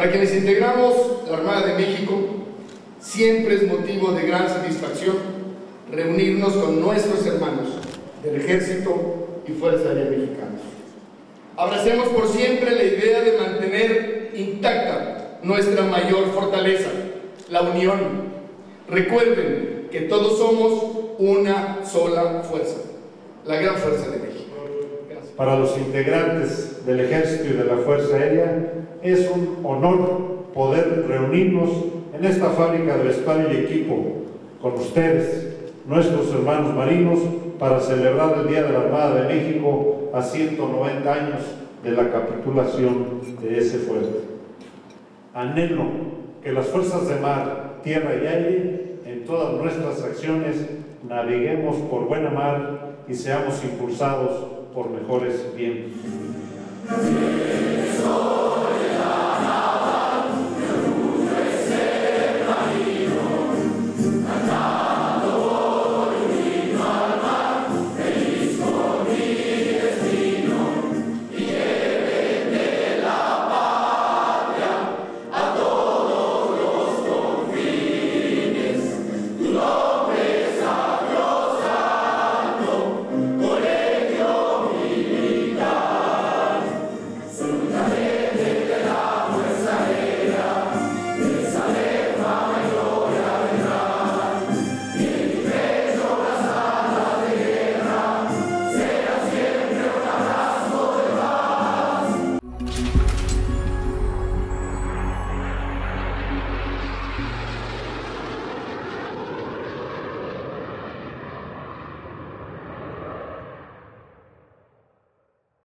Para quienes integramos la Armada de México, siempre es motivo de gran satisfacción reunirnos con nuestros hermanos del Ejército y Fuerza Aérea Mexicanos. Abracemos por siempre la idea de mantener intacta nuestra mayor fortaleza, la unión. Recuerden que todos somos una sola fuerza, la gran fuerza de México. Gracias. Para los integrantes del Ejército y de la Fuerza Aérea es un honor poder reunirnos en esta fábrica de vestuario y equipo con ustedes, nuestros hermanos marinos, para celebrar el Día de la Armada de México a 190 años de la capitulación de ese fuerte. Anhelo que las fuerzas de mar, tierra y aire, en todas nuestras acciones, naveguemos por buena mar y seamos impulsados por mejores vientos.